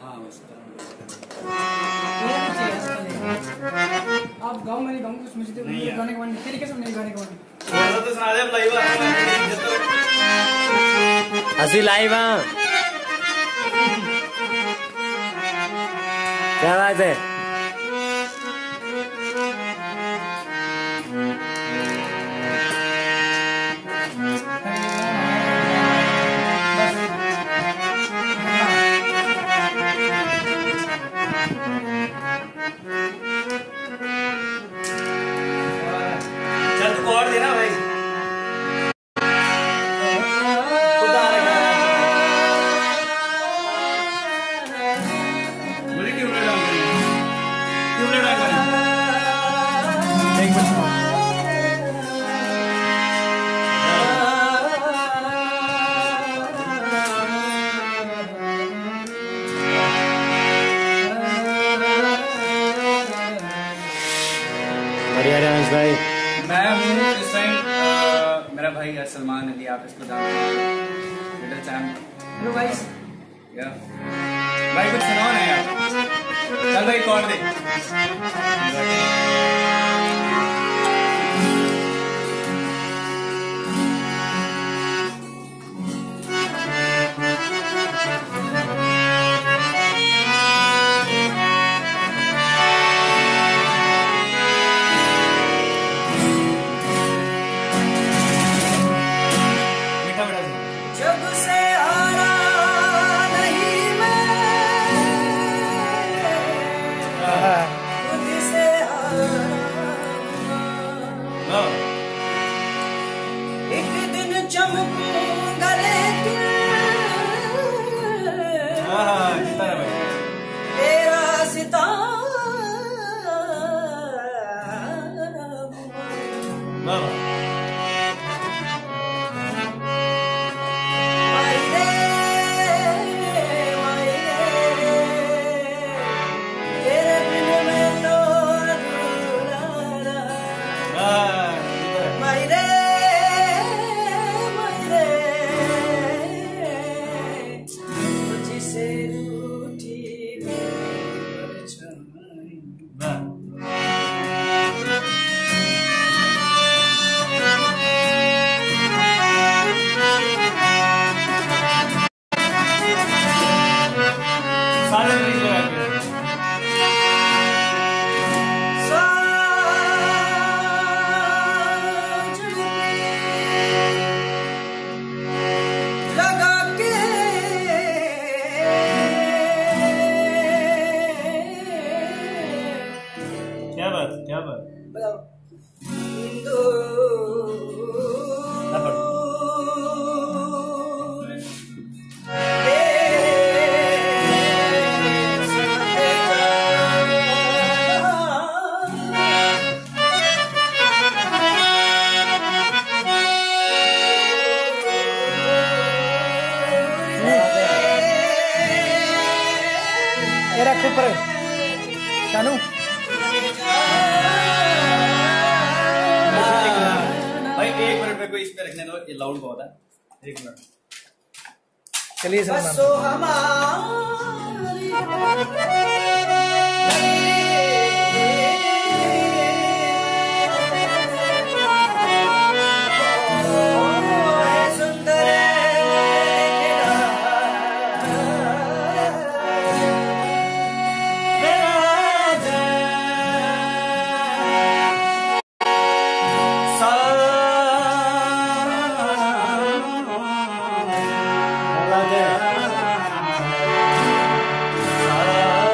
हाँ बस आप गाँव में नहीं गाँव कुछ मुझे गाने का मन तेरी कैसे नहीं गाने का मन तो सुना दे लाइव असली लाइव हाँ क्या बात है चल तू कोड देना भाई बढ़िया डांस भाई। मैं हूँ इस टाइम मेरा भाई है सलमान अली, आप इसको जानते हैं, लिटिल चैम्प। हेलो गाइस या भाई कुछ सुनाओ ना यार, चल भाई कॉर्ड दे। जब से हारा नहीं मैं खुद से हारा एक दिन चमकूंगा लेकिन तेरा सितारा क्या बात बताओ तेरा ऊपर शानू भाई 1 मिनट में कोई इस पे रखने दो, ये लाउड बहुत है। 1 मिनट चलिए बसो हमारा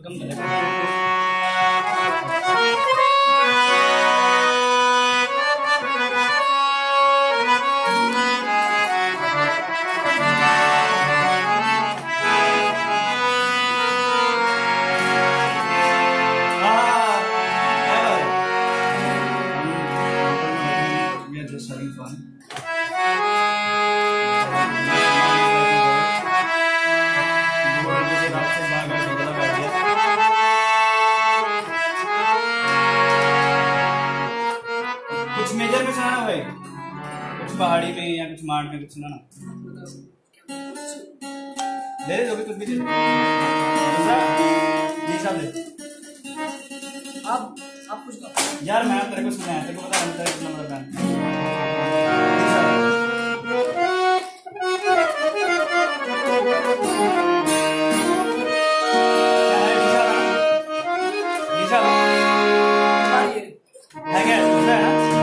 कम कर कुछ मेजर में सुनाना भाई, कुछ पहाड़ी में या कुछ मार्ट में कुछ सुनाना। ले जो भी कुछ भी आप कुछ दो यार। मैं तेरे को सुना है, तेरे को पता है तेरे को नंबर का है क्या? दूसरा है ना?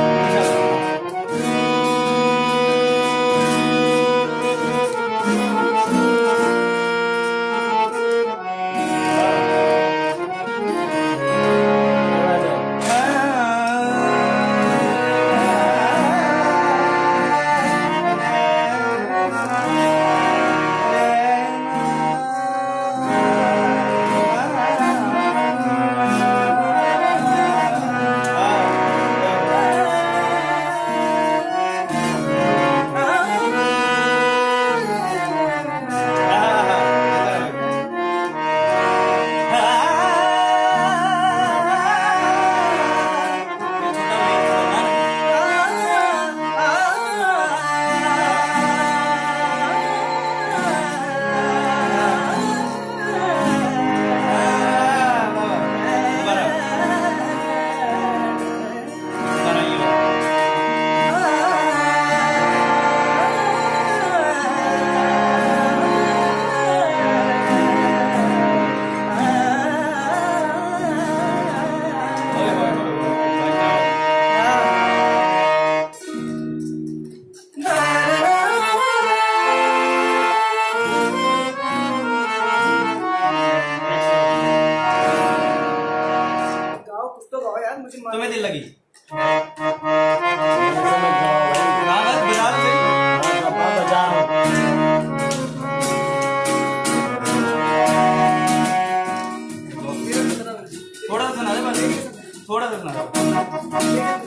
तुम्हें दिल लगी थोड़ा सा सुना दे, थोड़ा सा सुना।